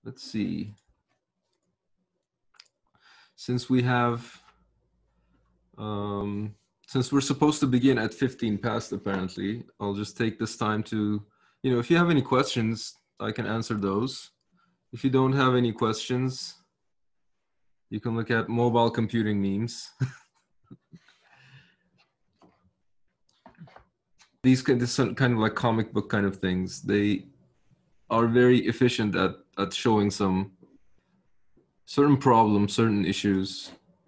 let's see. Since we have, since we're supposed to begin at 15 past, apparently, I'll just take this time to, if you have any questions, I can answer those. If you don't have any questions, you can look at mobile computing memes. This kind of like comic book kind of things. They are very efficient at showing some certain problems, certain issues.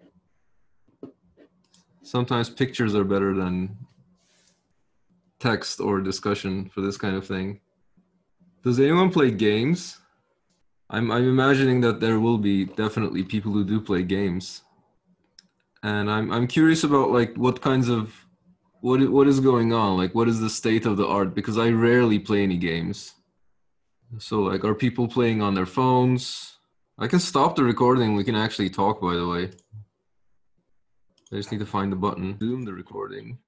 Sometimes pictures are better than text or discussion for this kind of thing. Does anyone play games? I'm imagining that there will be definitely people who do play games. And I'm curious about like what kinds of, what is going on? Like what is the state of the art? Because I rarely play any games. So like, are people playing on their phones? I can stop the recording. We can actually talk, by the way. I just need to find the button. Zoom the recording.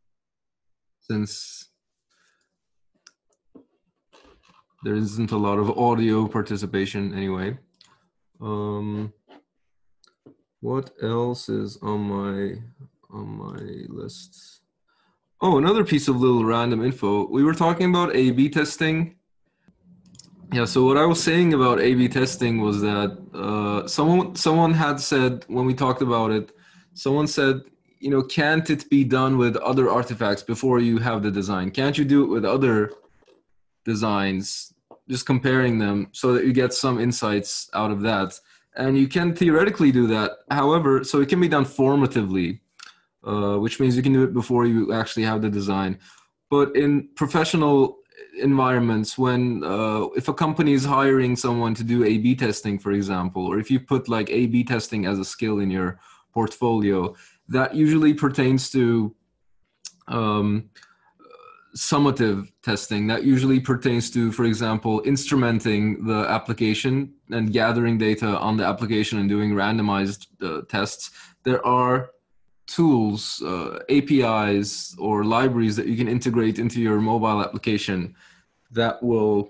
Since there isn't a lot of audio participation anyway. What else is on my list? Oh, another piece of little random info. We were talking about A/B testing. Yeah, so what I was saying about A/B testing was that someone had said when we talked about it, someone said, can't it be done with other artifacts before you have the design? Can't you do it with other designs, just comparing them so that you get some insights out of that? And you can theoretically do that. However, so it can be done formatively, which means you can do it before you actually have the design. But in professional environments, when if a company is hiring someone to do A/B testing, for example, or if you put like A/B testing as a skill in your portfolio, that usually pertains to summative testing. That usually pertains to, for example, instrumenting the application and gathering data on the application and doing randomized tests. There are tools, APIs, or libraries that you can integrate into your mobile application that will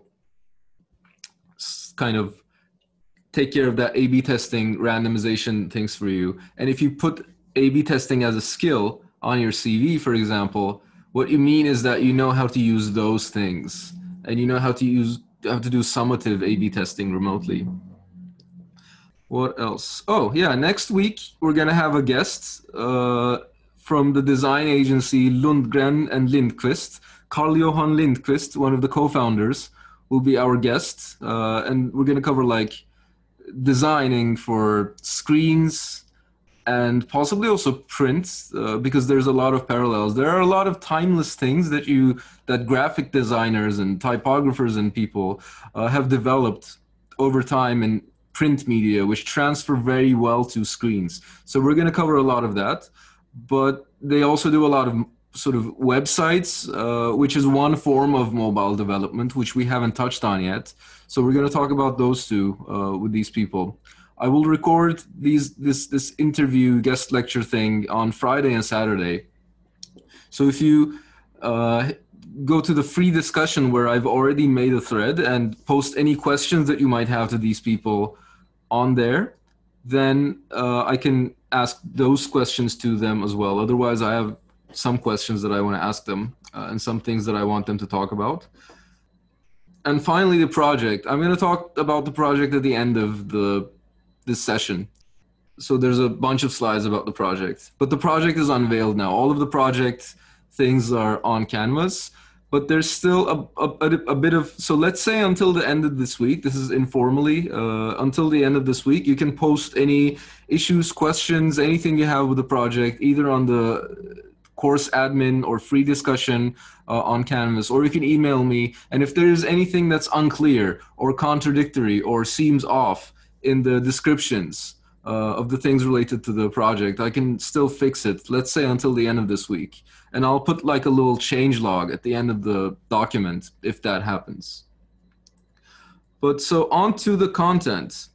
kind of take care of that A/B testing randomization things for you. And if you put A/B testing as a skill on your CV, for example, what you mean is that you know how to use those things and you know how to do summative A/B testing remotely. What else? Oh yeah, next week we're gonna have a guest from the design agency Lundgren and Lindqvist. Carl-Johan Lindqvist, one of the co-founders, will be our guest, and we're gonna cover like designing for screens and possibly also print, because there's a lot of parallels. There are a lot of timeless things that graphic designers and typographers and people have developed over time in print media, which transfer very well to screens. So we're going to cover a lot of that, but they also do a lot of sort of websites, which is one form of mobile development, which we haven't touched on yet. So we're going to talk about those two with these people. I will record this interview guest lecture thing on Friday and Saturday. So if you go to the free discussion where I've already made a thread and post any questions that you might have to these people on there, then I can ask those questions to them as well. Otherwise, I have some questions that I want to ask them and some things that I want them to talk about. And finally, the project. I'm going to talk about the project at the end of this session. So there's a bunch of slides about the project, but the project is unveiled now. All of the project things are on Canvas, but there's still a bit of, so let's say until the end of this week, this is informally, until the end of this week, you can post any issues, questions, anything you have with the project, either on the course admin or free discussion on Canvas, or you can email me. And if there's anything that's unclear or contradictory or seems off in the descriptions of the things related to the project, I can still fix it, let's say until the end of this week. And I'll put like a little change log at the end of the document if that happens. But so on to the content.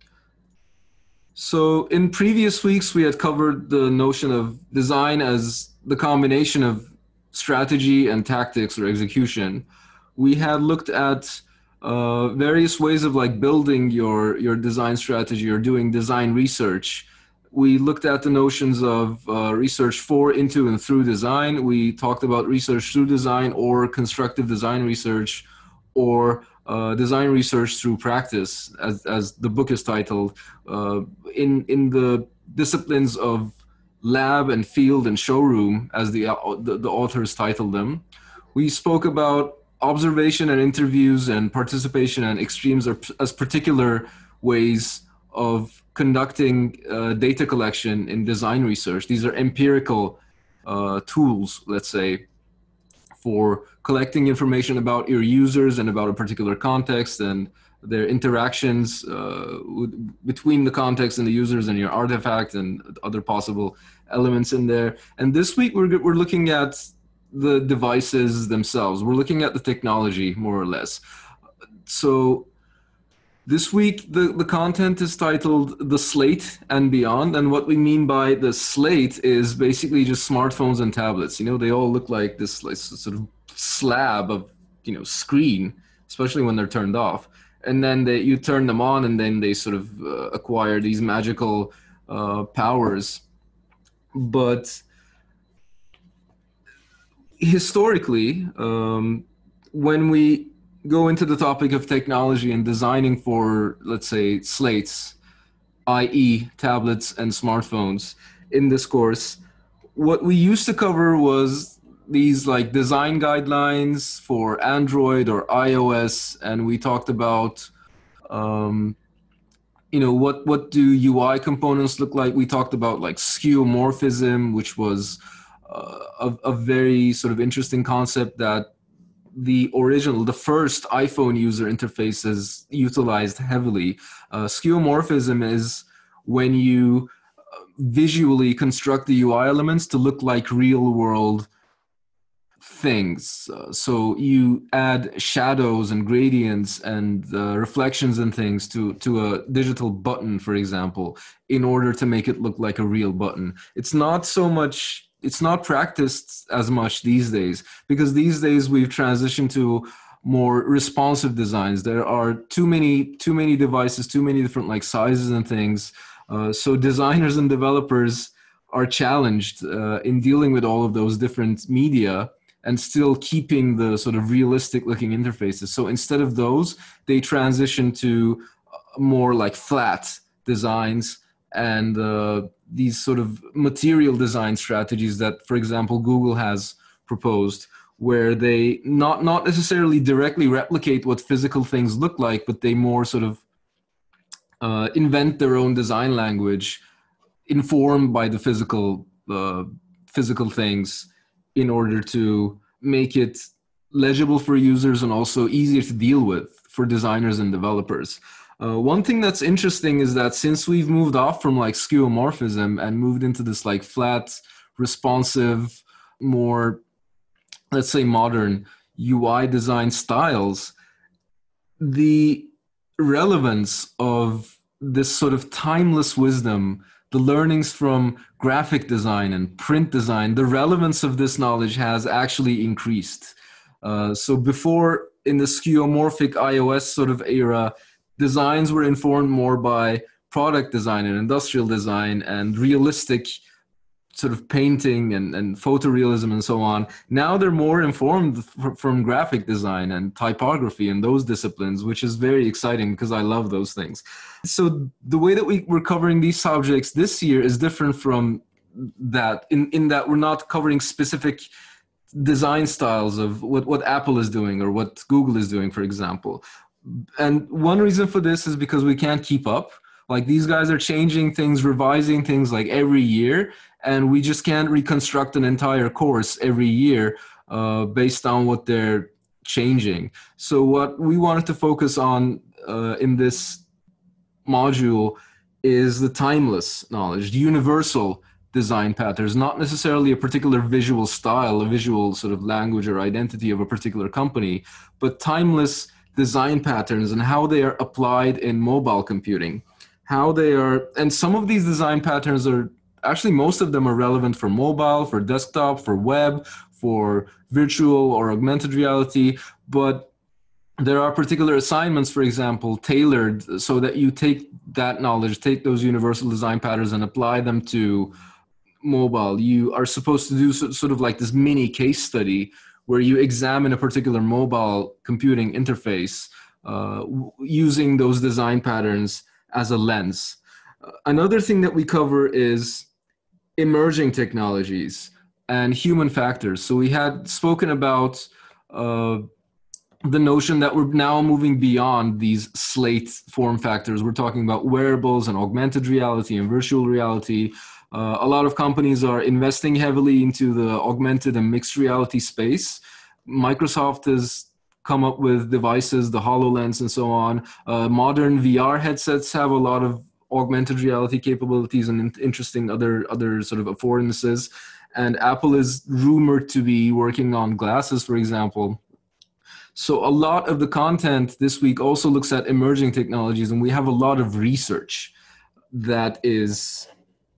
So in previous weeks, we had covered the notion of design as the combination of strategy and tactics or execution. We had looked at various ways of like building your design strategy or doing design research. We looked at the notions of research for, into, and through design. We talked about research through design or constructive design research, or design research through practice, as the book is titled, in the disciplines of lab and field and showroom, as the authors titled them. We spoke about observation and interviews and participation and extremes as particular ways of conducting data collection in design research. These are empirical tools, let's say, for collecting information about your users and about a particular context and their interactions between the context and the users and your artifact and other possible elements in there. And this week we're looking at the devices themselves. We're looking at the technology, more or less. So this week, the content is titled The Slate and Beyond. And what we mean by the slate is basically just smartphones and tablets. You know, they all look like this like, sort of slab of, screen, especially when they're turned off. And then you turn them on and then they sort of acquire these magical powers. But historically, when we go into the topic of technology and designing for, let's say, slates, i.e. tablets and smartphones in this course, what we used to cover was these like design guidelines for Android or iOS, and we talked about what do UI components look like. We talked about like skeuomorphism, which was a very sort of interesting concept that the first iPhone user interfaces utilized heavily. Skeuomorphism is when you visually construct the UI elements to look like real world things. So you add shadows and gradients and reflections and things to a digital button, for example, in order to make it look like a real button. It's not practiced as much these days, because these days we've transitioned to more responsive designs. There are too many devices, too many different like sizes and things. So designers and developers are challenged in dealing with all of those different media and still keeping the sort of realistic looking interfaces. So instead of those, they transition to more like flat designs and these sort of material design strategies that, for example, Google has proposed, where they not necessarily directly replicate what physical things look like, but they more sort of invent their own design language informed by the physical things in order to make it legible for users and also easier to deal with for designers and developers. One thing that's interesting is that since we've moved off from like skeuomorphism and moved into this like flat, responsive, more, let's say, modern UI design styles, the relevance of this sort of timeless wisdom, the learnings from graphic design and print design, the relevance of this knowledge has actually increased. So before, in the skeuomorphic iOS sort of era, designs were informed more by product design and industrial design and realistic sort of painting and photorealism and so on. Now they're more informed from graphic design and typography and those disciplines, which is very exciting because I love those things. So the way that we're covering these subjects this year is different from that in that we're not covering specific design styles of what Apple is doing or what Google is doing, for example. And one reason for this is because we can't keep up. Like these guys are changing things, revising things like every year, and we just can't reconstruct an entire course every year based on what they're changing. So what we wanted to focus on in this module is the timeless knowledge, the universal design patterns, not necessarily a particular visual style, a visual sort of language or identity of a particular company, but timeless design patterns and how they are applied in mobile computing. How they are, and some of these design patterns are, actually most of them are relevant for mobile, for desktop, for web, for virtual or augmented reality, but there are particular assignments, for example, tailored so that you take that knowledge, take those universal design patterns and apply them to mobile. You are supposed to do sort of like this mini case study where you examine a particular mobile computing interface using those design patterns as a lens. Another thing that we cover is emerging technologies and human factors. So we had spoken about the notion that we're now moving beyond these Slate form factors. We're talking about wearables and augmented reality and virtual reality. A lot of companies are investing heavily into the augmented and mixed reality space. Microsoft has come up with devices, the HoloLens and so on. Modern VR headsets have a lot of augmented reality capabilities and interesting other sort of affordances. And Apple is rumored to be working on glasses, for example. So a lot of the content this week also looks at emerging technologies, and we have a lot of research that is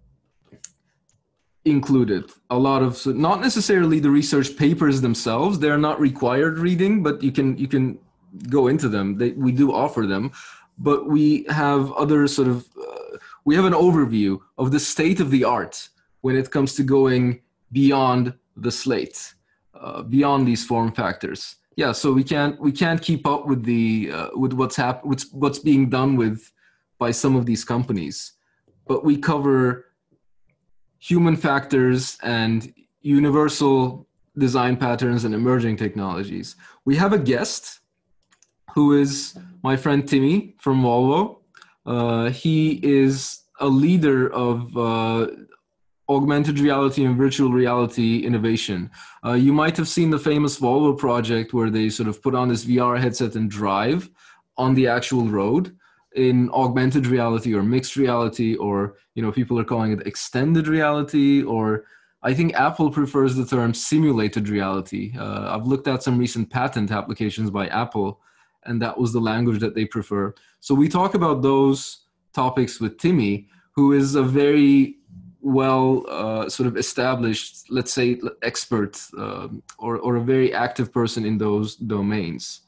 included. A lot of, so not necessarily the research papers themselves, they're not required reading, but you can go into them. We do offer them, but we have other sort of, we have an overview of the state of the art when it comes to going beyond the slate, beyond these form factors. Yeah, so we can't keep up with the with what's being done by some of these companies, but we cover human factors and universal design patterns and emerging technologies. We have a guest who is my friend Timmy from Volvo. He is a leader of augmented reality and virtual reality innovation. You might have seen the famous Volvo project where they sort of put on this VR headset and drive on the actual road in augmented reality or mixed reality, or people are calling it extended reality, or I think Apple prefers the term simulated reality. I've looked at some recent patent applications by Apple, and that was the language that they prefer. So we talk about those topics with Timmy, who is a very sort of established, let's say, expert or a very active person in those domains.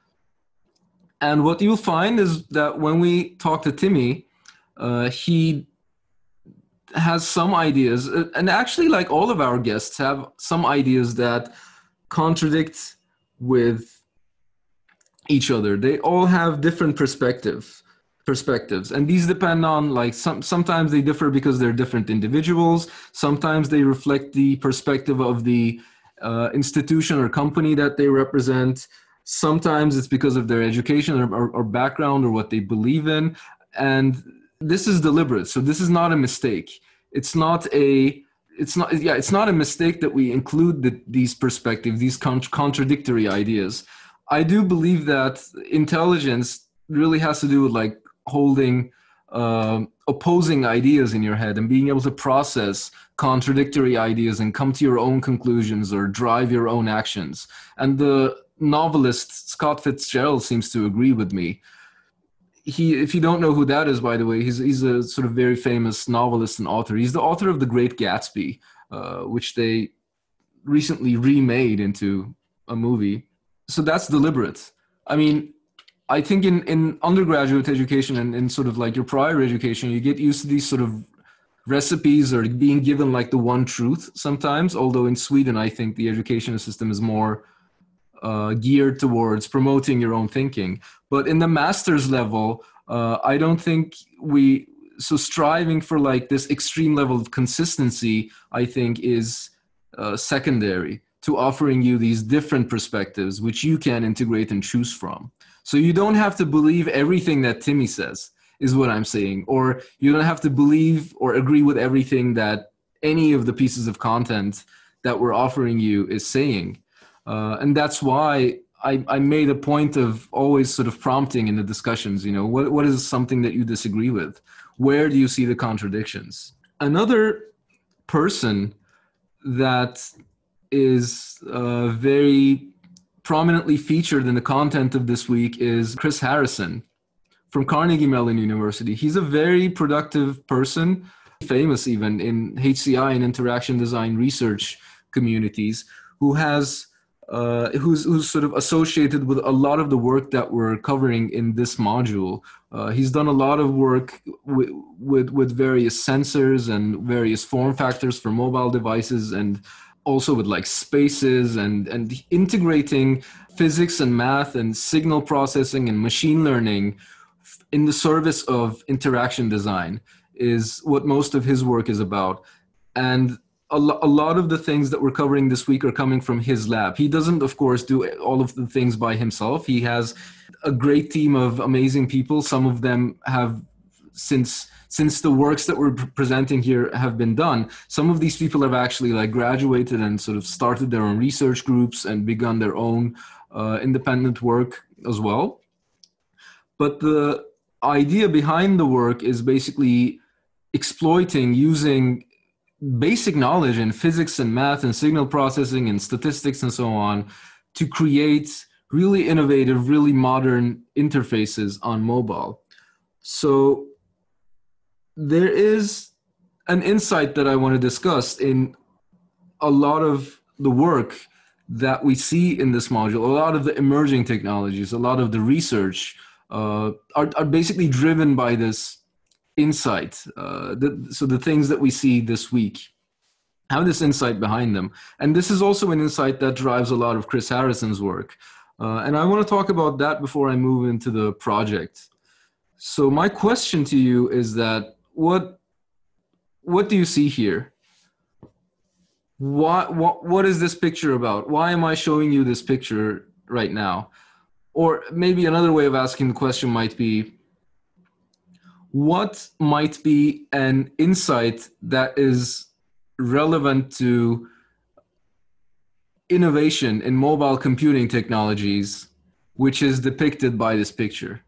And what you'll find is that when we talk to Timmy, he has some ideas, and actually, like all of our guests, have some ideas that contradict with each other. They all have different perspectives, and these depend on, like, sometimes they differ because they're different individuals. Sometimes they reflect the perspective of the institution or company that they represent. Sometimes it's because of their education or background or what they believe in. And this is deliberate. So this is not a mistake. It's not a mistake that we include these perspectives, these contradictory ideas. I do believe that intelligence really has to do with, like, holding opposing ideas in your head and being able to process contradictory ideas and come to your own conclusions or drive your own actions. And the novelist Scott Fitzgerald seems to agree with me. If you don't know who that is, by the way, he's a sort of very famous novelist and author. He's the author of The Great Gatsby, which they recently remade into a movie. So that's deliberate. I mean, I think in undergraduate education and in sort of like your prior education, you get used to these sort of recipes or being given like the one truth sometimes, although in Sweden, I think the education system is more geared towards promoting your own thinking. But in the master's level, I don't think so striving for like this extreme level of consistency, I think is secondary to offering you these different perspectives, which you can integrate and choose from. So you don't have to believe everything that Timmy says, is what I'm saying, or you don't have to believe or agree with everything that any of the pieces of content that we're offering you is saying. And that's why I made a point of always sort of prompting in the discussions, what is something that you disagree with? Where do you see the contradictions? Another person that is very prominently featured in the content of this week is Chris Harrison from Carnegie Mellon University. He's a very productive person, famous even in HCI and interaction design research communities, who has who's sort of associated with a lot of the work that we're covering in this module. He's done a lot of work with various sensors and various form factors for mobile devices, and also with like spaces and integrating physics and math and signal processing and machine learning in the service of interaction design is what most of his work is about. And a lot of the things that we're covering this week are coming from his lab. He doesn't, of course, do all of the things by himself. He has a great team of amazing people. Some of them have, since the works that we're presenting here have been done, some of these people have actually like graduated and sort of started their own research groups and begun their own independent work as well. But the idea behind the work is basically exploiting, using basic knowledge in physics and math and signal processing and statistics and so on to create really innovative, really modern interfaces on mobile. So there is an insight that I want to discuss in a lot of the work that we see in this module. A lot of the emerging technologies, a lot of the research are basically driven by this insight. So the things that we see this week have this insight behind them. And this is also an insight that drives a lot of Chris Harrison's work. And I want to talk about that before I move into the project. So my question to you is that what do you see here? What is this picture about? Why am I showing you this picture right now? Or maybe another way of asking the question might be, what might be an insight that is relevant to innovation in mobile computing technologies, which is depicted by this picture?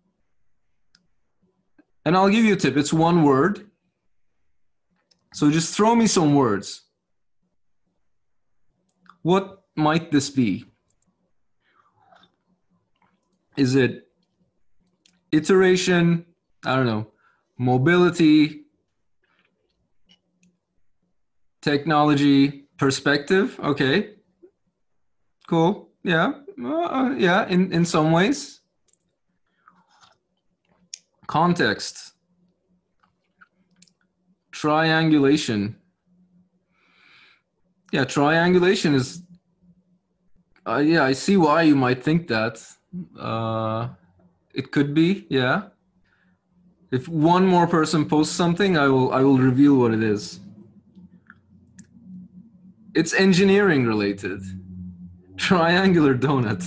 And I'll give you a tip. It's one word. So just throw me some words. What might this be? Is it iteration? I don't know. Mobility, technology, perspective. Okay. Cool. Yeah. Yeah, in some ways. Context. Triangulation. Yeah, triangulation is, yeah, I see why you might think that. It could be, yeah. If one more person posts something, I will reveal what it is. It's engineering related. Triangular donut.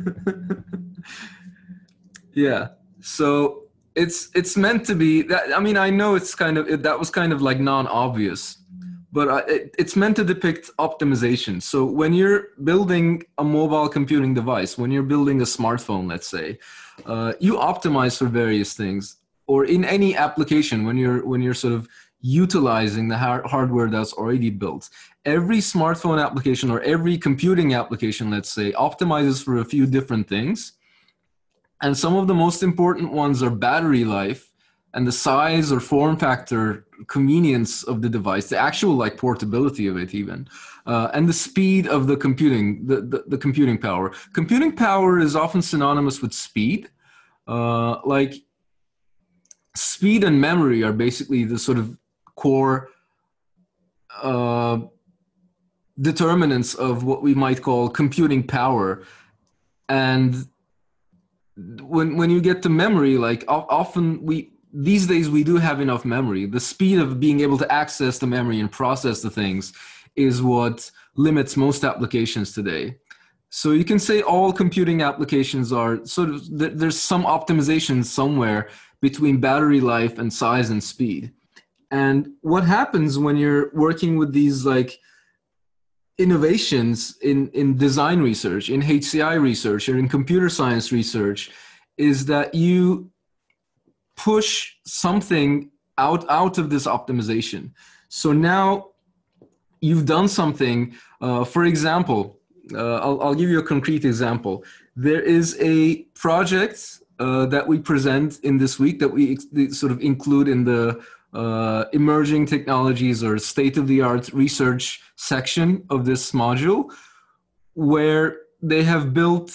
Yeah. So it's meant to be that. I mean, I know it's kind of that was kind of like non-obvious, but it's meant to depict optimization. So when you're building a mobile computing device, when you're building a smartphone, let's say, you optimize for various things. Or in any application, when you're sort of utilizing the hardware that's already built, every smartphone application or every computing application, let's say, optimizes for a few different things. And some of the most important ones are battery life and the size or form factor, convenience of the device, the actual like portability of it even, and the speed of the computing, the computing power. Computing power is often synonymous with speed. Like speed and memory are basically the sort of core determinants of what we might call computing power. And when you get to memory, like often these days we do have enough memory. The speed of being able to access the memory and process the things is what limits most applications today. So you can say all computing applications are sort of, there's some optimization somewhere between battery life and size and speed. And what happens when you're working with these like innovations in design research, in HCI research, or in computer science research, is that you push something out of this optimization. So now you've done something, for example, I'll give you a concrete example. There is a project that we present in this week that we sort of include in the emerging technologies or state-of-the-art research section of this module, where they have built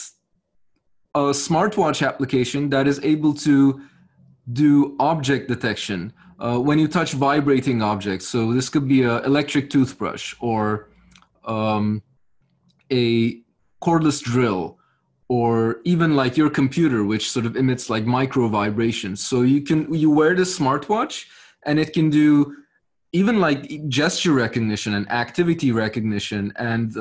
a smartwatch application that is able to do object detection when you touch vibrating objects. So this could be an electric toothbrush or um, a cordless drill, or even like your computer, which sort of emits like micro vibrations. So you wear this smartwatch and it can do even like gesture recognition and activity recognition and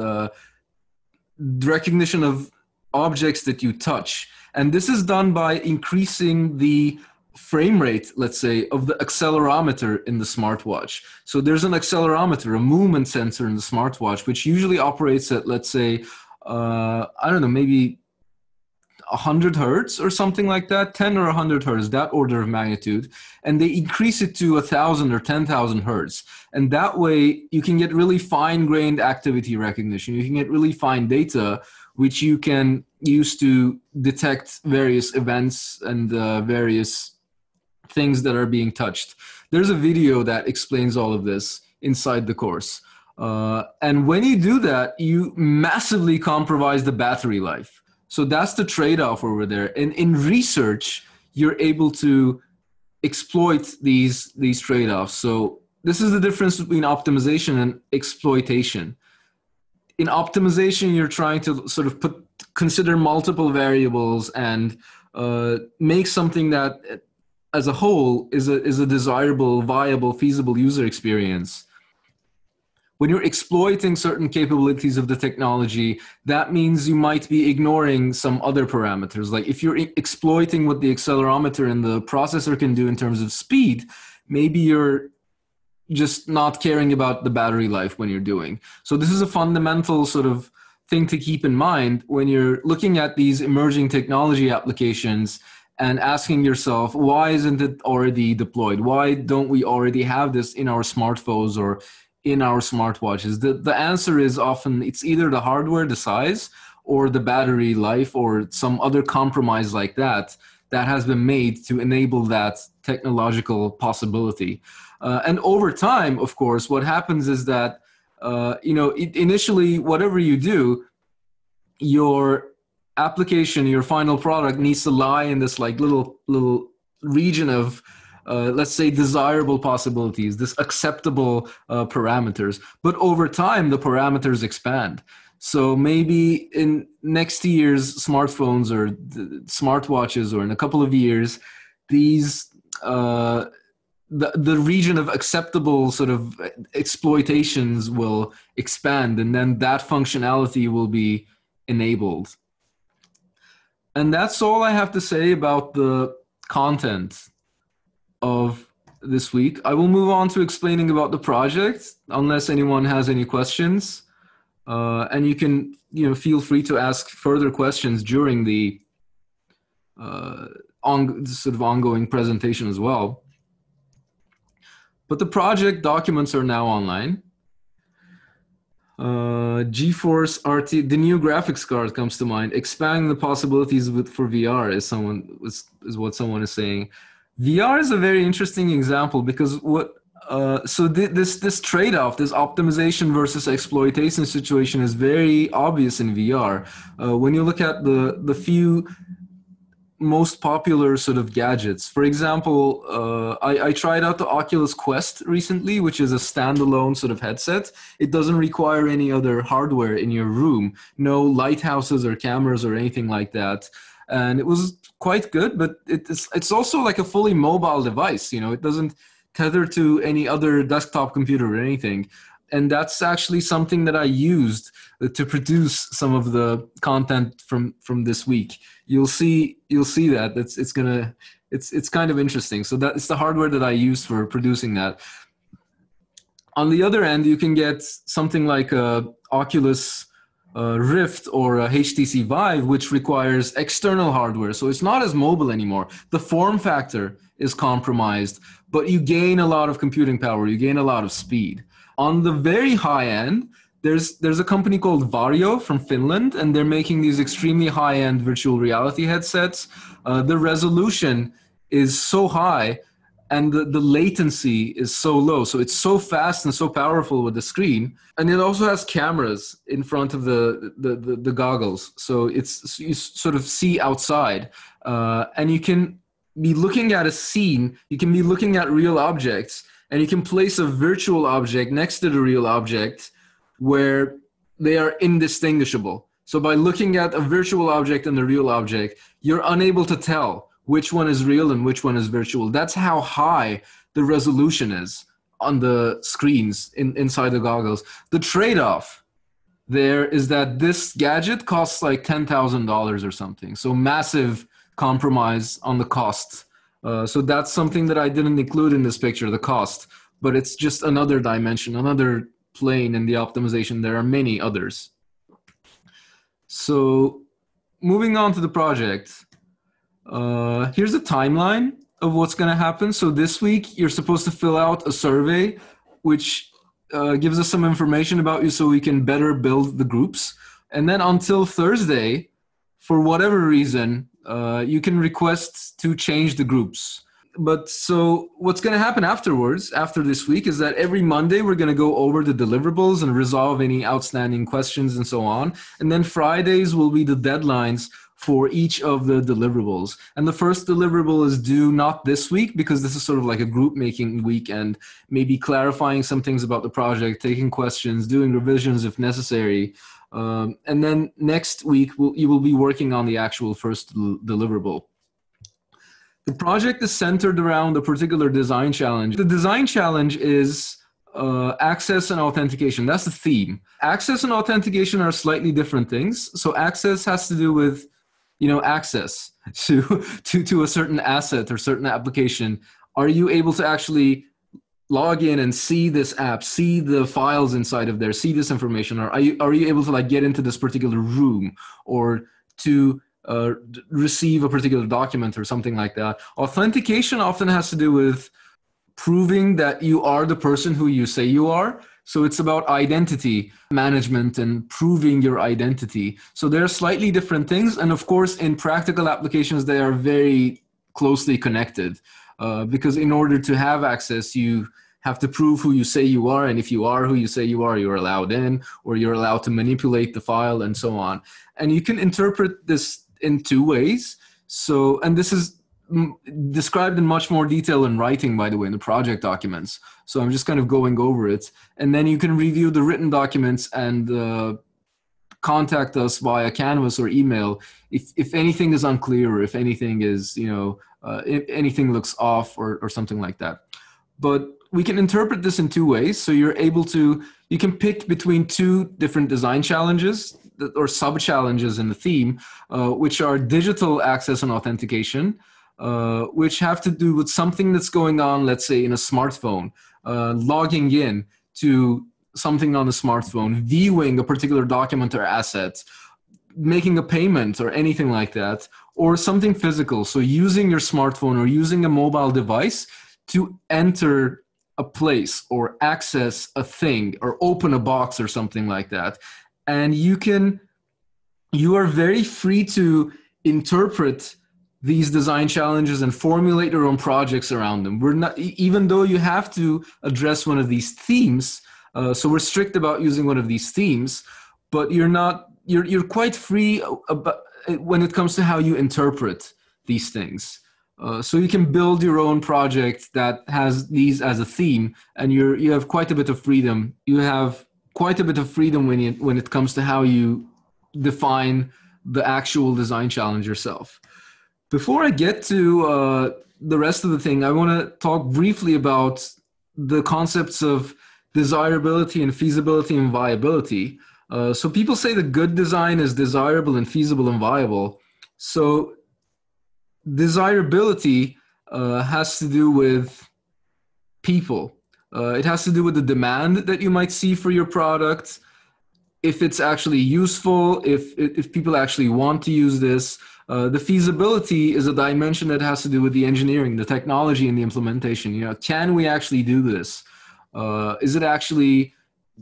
recognition of objects that you touch. And this is done by increasing the frame rate, let's say, of the accelerometer in the smartwatch. So there's an accelerometer, a movement sensor in the smartwatch, which usually operates at, let's say, I don't know, maybe 100 hertz or something like that, 10 or 100 hertz, that order of magnitude. And they increase it to 1,000 or 10,000 hertz. And that way you can get really fine-grained activity recognition. You can get really fine data, which you can use to detect various events and various things that are being touched. There's a video that explains all of this inside the course. And when you do that, you massively compromise the battery life. So that's the trade-off over there. And in research, you're able to exploit these trade-offs. So this is the difference between optimization and exploitation. In optimization, you're trying to sort of consider multiple variables and make something that, as a whole, is a desirable, viable, feasible user experience. When you're exploiting certain capabilities of the technology, that means you might be ignoring some other parameters. Like if you're exploiting what the accelerometer and the processor can do in terms of speed, maybe you're just not caring about the battery life when you're doing. So this is a fundamental sort of thing to keep in mind when you're looking at these emerging technology applications and asking yourself, why isn't it already deployed? Why don't we already have this in our smartphones or in our smartwatches? The answer is often it's either the hardware, the size, or the battery life, or some other compromise like that has been made to enable that technological possibility. And over time, of course, what happens is that, initially, whatever you do, your application, your final product needs to lie in this like little region of, let's say, desirable possibilities, this acceptable parameters. But over time, the parameters expand. So maybe in next year's smartphones or smartwatches, or in a couple of years, these the region of acceptable sort of exploitations will expand, and then that functionality will be enabled. And that's all I have to say about the content of this week. I will move on to explaining about the project, unless anyone has any questions. And you can, feel free to ask further questions during the sort of ongoing presentation as well. But the project documents are now online. GeForce RT, the new graphics card comes to mind. Expanding the possibilities for VR is what someone is saying. VR is a very interesting example because this trade-off, this optimization versus exploitation situation is very obvious in VR. When you look at the few most popular sort of gadgets. For example, I tried out the Oculus Quest recently, which is a standalone sort of headset. It doesn't require any other hardware in your room, no lighthouses or cameras or anything like that. And it was quite good, but it's also like a fully mobile device. It doesn't tether to any other desktop computer or anything. And that's actually something that I used to produce some of the content from this week. You'll see that it's kind of interesting. So that's the hardware that I used for producing that. On the other end, you can get something like a Oculus Rift or a HTC Vive, which requires external hardware. So it's not as mobile anymore. The form factor is compromised, but you gain a lot of computing power. You gain a lot of speed. On the very high end, there's a company called Varjo from Finland, and they're making these extremely high-end virtual reality headsets. The resolution is so high and the latency is so low. So it's so fast and so powerful with the screen. And it also has cameras in front of the goggles. So you sort of see outside, and you can be looking at a scene, you can be looking at real objects, and you can place a virtual object next to the real object where they are indistinguishable. So by looking at a virtual object and the real object, you're unable to tell which one is real and which one is virtual. That's how high the resolution is on the screens inside the goggles. The trade-off there is that this gadget costs like $10,000 or something. So massive compromise on the cost. So that's something that I didn't include in this picture, the cost, but it's just another dimension, another plane in the optimization. There are many others. So moving on to the project, here's the timeline of what's going to happen. So this week, you're supposed to fill out a survey, which gives us some information about you so we can better build the groups. And then until Thursday, for whatever reason, you can request to change the groups. But so what's going to happen afterwards, after this week, is that every Monday we're going to go over the deliverables and resolve any outstanding questions and so on. And then Fridays will be the deadlines for each of the deliverables. And the first deliverable is due not this week, because this is sort of like a group making week and maybe clarifying some things about the project, taking questions, doing revisions if necessary. And then next week, you will be working on the actual first deliverable. The project is centered around a particular design challenge. The design challenge is access and authentication. That's the theme. Access and authentication are slightly different things. So access has to do with, access to a certain asset or certain application. Are you able to actually log in and see this app, see the files inside of there, see this information? Or are you able to get into this particular room, or to receive a particular document or something like that? Authentication often has to do with proving that you are the person who you say you are. So it's about identity management and proving your identity. So they're slightly different things. And of course, in practical applications, they are very closely connected, because in order to have access, you have to prove who you say you are. And if you are who you say you are, you're allowed in, or you're allowed to manipulate the file and so on. And you can interpret this in two ways. So, and this is described in much more detail in writing, by the way, in the project documents. So I'm just kind of going over it. And then you can review the written documents and contact us via Canvas or email if anything is unclear, or if anything is, if anything looks off or something like that. But we can interpret this in two ways. So you can pick between two different design challenges or sub-challenges in the theme, which are digital access and authentication, which have to do with something that's going on, let's say, in a smartphone, logging in to something on a smartphone, viewing a particular document or asset, making a payment or anything like that, or something physical. So using your smartphone or using a mobile device to enter a place or access a thing or open a box or something like that. And you are very free to interpret these design challenges and formulate your own projects around them. We're not, even though you have to address one of these themes, so we're strict about using one of these themes, but you're quite free about, when it comes to how you interpret these things. So you can build your own project that has these as a theme, and you have quite a bit of freedom. You have quite a bit of freedom when it comes to how you define the actual design challenge yourself. Before I get to the rest of the thing, I want to talk briefly about the concepts of desirability and feasibility and viability. So people say the good design is desirable and feasible and viable. So desirability has to do with people. It has to do with the demand that you might see for your product, if it's actually useful, if people actually want to use this. The feasibility is a dimension that has to do with the engineering, the technology, and the implementation. Can we actually do this? Is it actually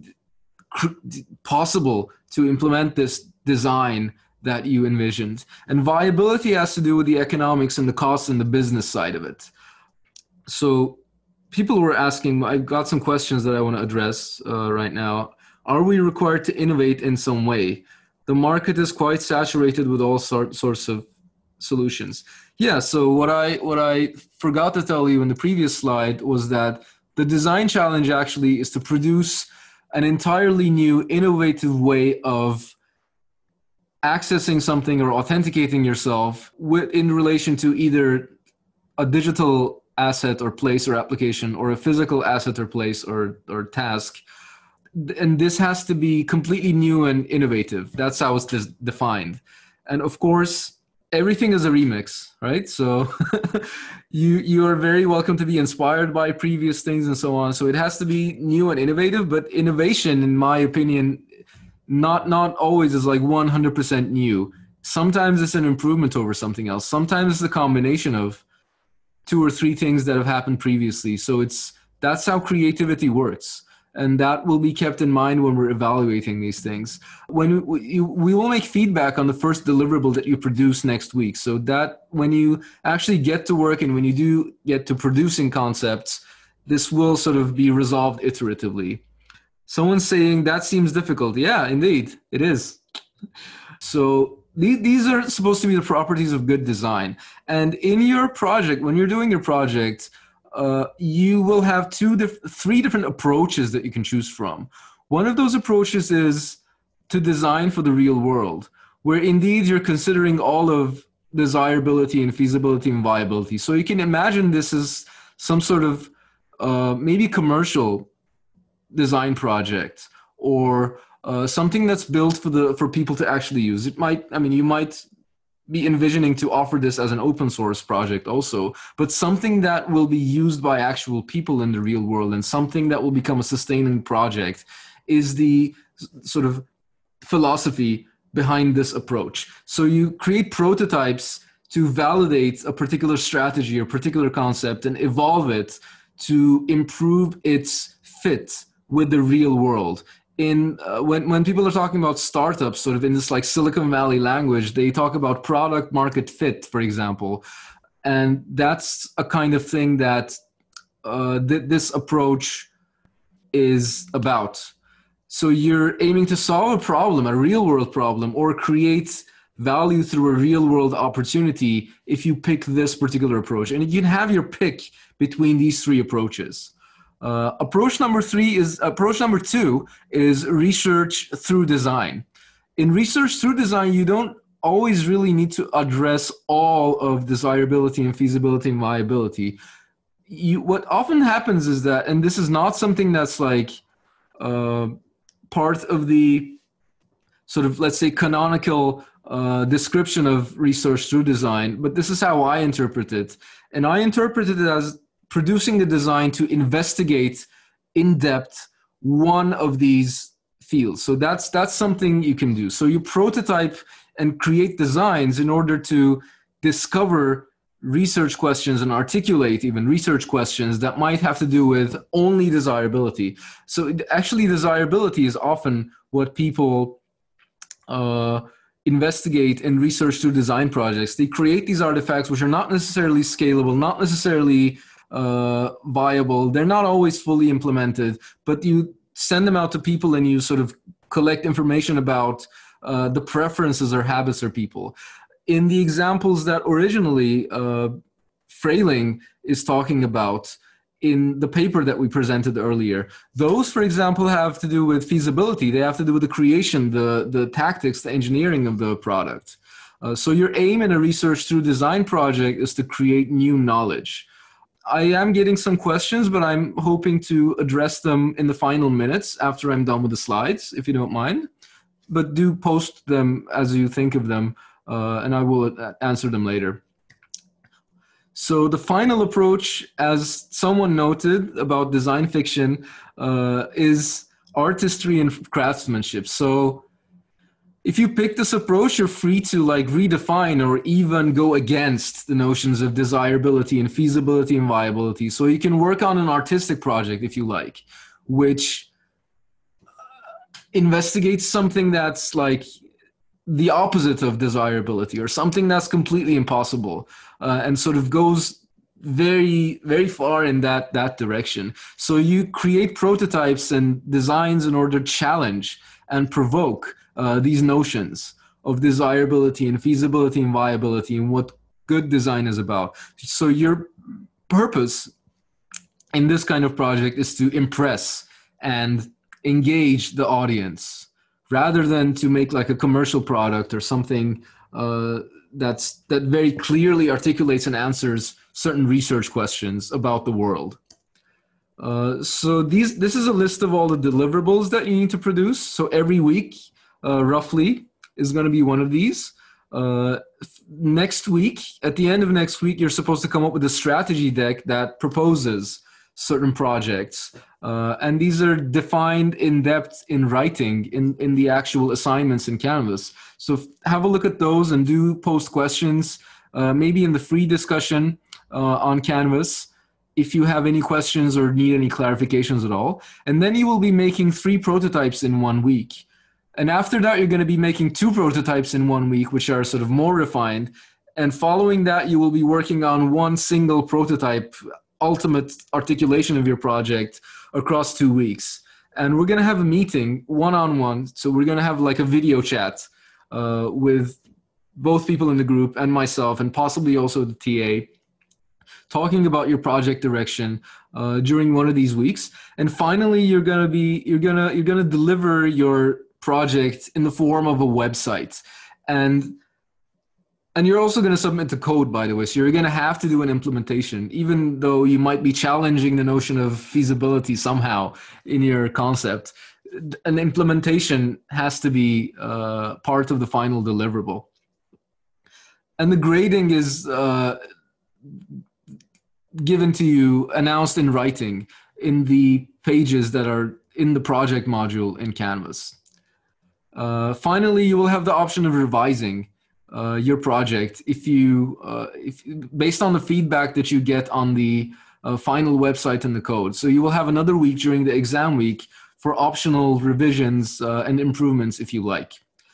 possible to implement this design that you envisioned? And viability has to do with the economics and the costs and the business side of it. So people were asking, I've got some questions that I want to address right now. Are we required to innovate in some way? The market is quite saturated with all sorts of solutions. Yeah, so what I forgot to tell you in the previous slide was that the design challenge actually is to produce an entirely new, innovative way of accessing something or authenticating yourself in relation to either a digital asset or place or application, or a physical asset or place or task. And this has to be completely new and innovative. That's how it's defined. And of course, everything is a remix, right? So you are very welcome to be inspired by previous things and so on. So it has to be new and innovative, but innovation, in my opinion, not always is like 100% new. Sometimes it's an improvement over something else. Sometimes it's a combination of two or three things that have happened previously. So that's how creativity works. And that will be kept in mind when we're evaluating these things. When we will make feedback on the first deliverable that you produce next week. So that when you actually get to work and when you do get to producing concepts, this will sort of be resolved iteratively. Someone's saying that seems difficult. Yeah, indeed, it is. So these are supposed to be the properties of good design. And in your project, when you're doing your project, you will have three different approaches that you can choose from. One of those approaches is to design for the real world, where indeed you're considering all of desirability and feasibility and viability. So you can imagine this as some sort of maybe commercial design project, or something that's built for people to actually use. You might be envisioning to offer this as an open source project also, but something that will be used by actual people in the real world and something that will become a sustaining project is the sort of philosophy behind this approach. So you create prototypes to validate a particular strategy or particular concept and evolve it to improve its fit with the real world. When people are talking about startups, sort of in this like Silicon Valley language, they talk about product market fit, for example, and that's a kind of thing that this approach is about. So you're aiming to solve a problem, a real world problem, or create value through a real world opportunity if you pick this particular approach. And you can have your pick between these three approaches. Approach number two is research through design. In research through design, you don't always really need to address all of desirability and feasibility and viability. What often happens is that, and this is not something that's like part of the sort of, let's say, canonical description of research through design, but this is how I interpret it. And I interpret it as producing the design to investigate in depth one of these fields. So that's something you can do. So you prototype and create designs in order to discover research questions and articulate even research questions that might have to do with only desirability. So actually desirability is often what people investigate in research through design projects. They create these artifacts which are not necessarily scalable, not necessarily viable. They're not always fully implemented, but you send them out to people and you sort of collect information about the preferences or habits of people. In the examples that originally Frayling is talking about in the paper that we presented earlier, those, for example, have to do with feasibility. They have to do with the creation, the tactics, the engineering of the product. So your aim in a research through design project is to create new knowledge. I am getting some questions, but I'm hoping to address them in the final minutes after I'm done with the slides, if you don't mind. But do post them as you think of them, and I will answer them later. So the final approach, as someone noted about design fiction, is artistry and craftsmanship. So if you pick this approach, you're free to like redefine or even go against the notions of desirability and feasibility and viability. So you can work on an artistic project if you like, which investigates something that's like the opposite of desirability or something that's completely impossible, and sort of goes very, very far in that direction. So you create prototypes and designs in order to challenge and provoke these notions of desirability and feasibility and viability and what good design is about. So your purpose in this kind of project is to impress and engage the audience rather than to make like a commercial product or something that very clearly articulates and answers certain research questions about the world. So this is a list of all the deliverables that you need to produce. So every week, roughly, is going to be one of these. Next week, at the end of next week, you're supposed to come up with a strategy deck that proposes certain projects. And these are defined in depth in writing in the actual assignments in Canvas. So have a look at those and do post questions, maybe in the free discussion on Canvas, if you have any questions or need any clarifications at all. And then you will be making 3 prototypes in 1 week. And after that, you're going to be making 2 prototypes in 1 week, which are sort of more refined. And following that, you will be working on 1 single prototype, ultimate articulation of your project across 2 weeks. And we're going to have a meeting one-on-one. So we're going to have like a video chat with both people in the group and myself, and possibly also the TA, talking about your project direction during one of these weeks. And finally, you're gonna deliver your project in the form of a website, and you're also going to submit the code, by the way. So you're going to have to do an implementation, even though you might be challenging the notion of feasibility somehow in your concept. An implementation has to be part of the final deliverable. And the grading is given to you, announced in writing in the pages that are in the project module in Canvas. Finally, you will have the option of revising your project if based on the feedback that you get on the final website and the code. So you will have another week during the exam week for optional revisions and improvements if you like.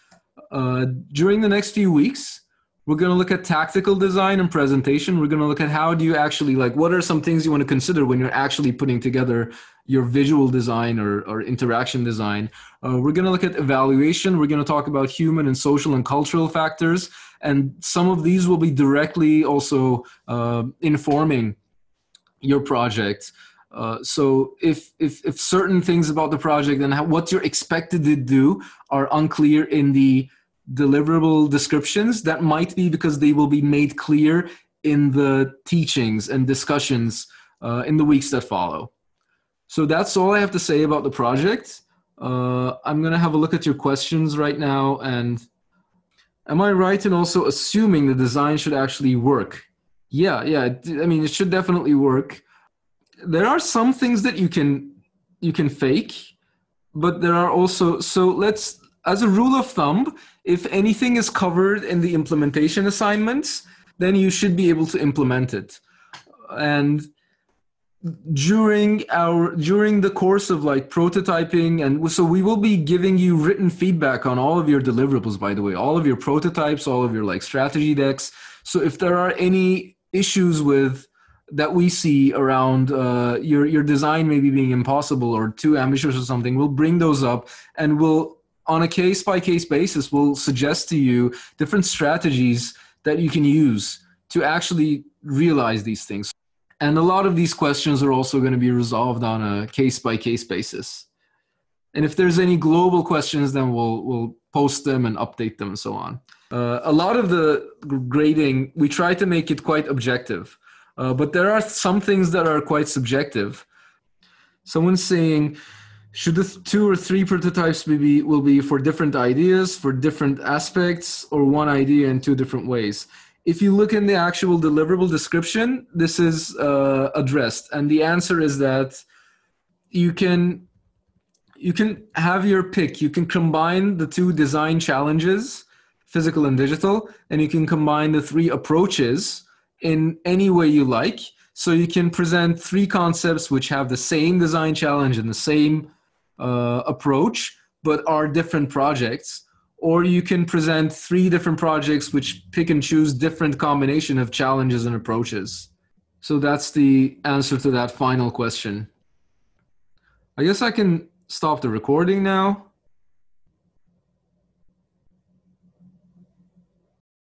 During the next few weeks, we're going to look at tactical design and presentation. We're going to look at how do you actually, like, what are some things you want to consider when you're actually putting together your visual design or interaction design. We're going to look at evaluation. We're going to talk about human and social and cultural factors. And some of these will be directly also informing your project. So if certain things about the project and what you're expected to do are unclear in the deliverable descriptions, that might be because they will be made clear in the teachings and discussions in the weeks that follow. So that's all I have to say about the project. I'm going to have a look at your questions right now. And am I right in also assuming the design should actually work? Yeah. I mean, it should definitely work. There are some things that you can fake, but there are also, so let's, as a rule of thumb, if anything is covered in the implementation assignments, then you should be able to implement it. And during the course of like prototyping, and so we will be giving you written feedback on all of your deliverables, by the way, all of your prototypes, all of your like strategy decks. So if there are any issues with that we see around your design maybe being impossible or too ambitious or something, we'll bring those up, and we'll, on a case-by-case basis, we'll suggest to you different strategies that you can use to actually realize these things. And a lot of these questions are also going to be resolved on a case-by-case basis. And if there's any global questions, then we'll post them and update them and so on. A lot of the grading, we try to make it quite objective. But there are some things that are quite subjective. Someone's saying, should the 2 or 3 prototypes will be for different ideas, for different aspects, or one idea in 2 different ways? If you look in the actual deliverable description, this is addressed. And the answer is that you can have your pick. You can combine the 2 design challenges, physical and digital, and you can combine the 3 approaches in any way you like. So you can present 3 concepts which have the same design challenge and the same approach, but are different projects. Or you can present 3 different projects which pick and choose different combination of challenges and approaches. So that's the answer to that final question. I guess I can stop the recording now.